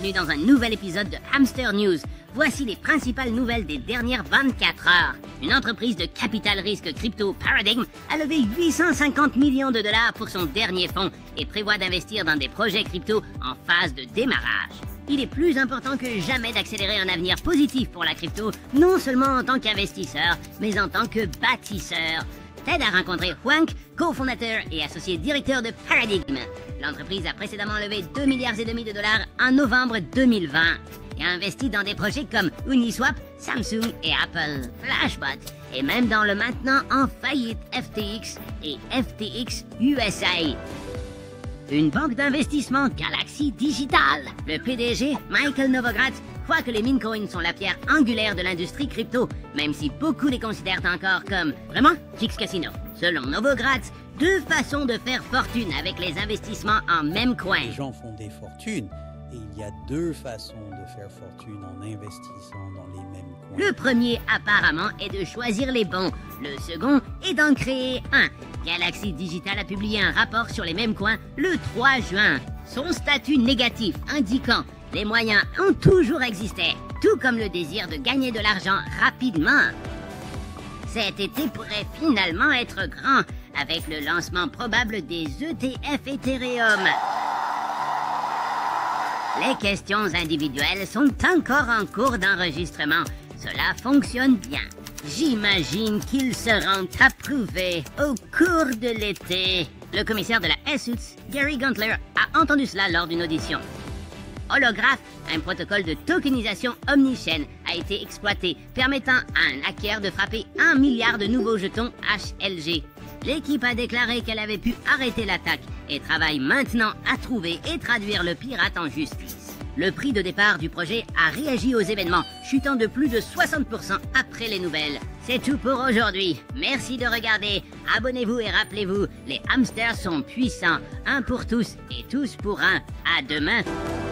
bienvenue dans un nouvel épisode de Hamster News. Voici les principales nouvelles des dernières 24 heures. Une entreprise de capital risque crypto Paradigm a levé 850 millions de dollars pour son dernier fonds et prévoit d'investir dans des projets crypto en phase de démarrage. Il est plus important que jamais d'accélérer un avenir positif pour la crypto, non seulement en tant qu'investisseur, mais en tant que bâtisseur. Ted a rencontré Hwank, cofondateur et associé directeur de Paradigm. L'entreprise a précédemment levé 2,5 milliards de dollars en novembre 2020 et a investi dans des projets comme Uniswap, Samsung et Apple, Flashbot, et même dans le maintenant en faillite FTX et FTX USA. Une banque d'investissement Galaxy Digital. Le PDG, Michael Novogratz, croit que les meme coins sont la pierre angulaire de l'industrie crypto, même si beaucoup les considèrent encore comme vraiment Kix Casino. Selon Novogratz, deux façons de faire fortune avec les investissements en meme coins. Les gens font des fortunes et il y a deux façons de faire fortune en investissant dans les mêmes coins. Le premier, apparemment, est de choisir les bons. Le second est d'en créer un. Galaxy Digital a publié un rapport sur les mêmes coins le 3 juin. Son statut négatif indiquant « Les moyens ont toujours existé, tout comme le désir de gagner de l'argent rapidement. » Cet été pourrait finalement être grand, avec le lancement probable des ETF Ethereum. Les questions individuelles sont encore en cours d'enregistrement. Cela fonctionne bien. J'imagine qu'ils seront approuvés au cours de l'été. Le commissaire de la SUTS, Gary Gantler, a entendu cela lors d'une audition. Holograph, un protocole de tokenisation omnichaîne, a été exploité, permettant à un hacker de frapper 1 milliard de nouveaux jetons HLG. L'équipe a déclaré qu'elle avait pu arrêter l'attaque et travaille maintenant à trouver et traduire le pirate en justice. Le prix de départ du projet a réagi aux événements, chutant de plus de 60% après les nouvelles. C'est tout pour aujourd'hui. Merci de regarder. Abonnez-vous et rappelez-vous, les hamsters sont puissants. Un pour tous et tous pour un. À demain.